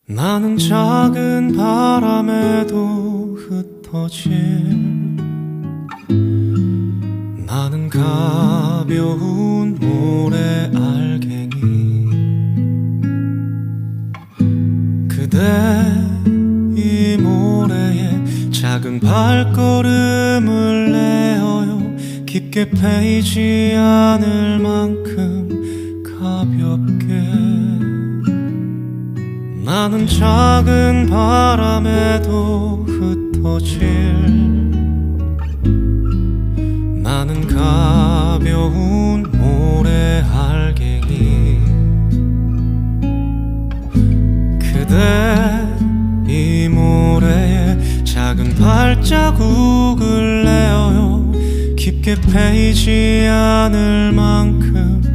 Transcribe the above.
나는 작은 바람에도 흩어질, 나는 가벼운 모래 알갱이. 그대 이 모래에 작은 발걸음을 내어요. 깊게 패이지 않을 만큼 가볍게. 나는 작은 바람에도 흩어질, 나는 가벼운 모래 알갱이. 그대 이 모래에 작은 발자국을 내어요. 깊게 패이지 않을 만큼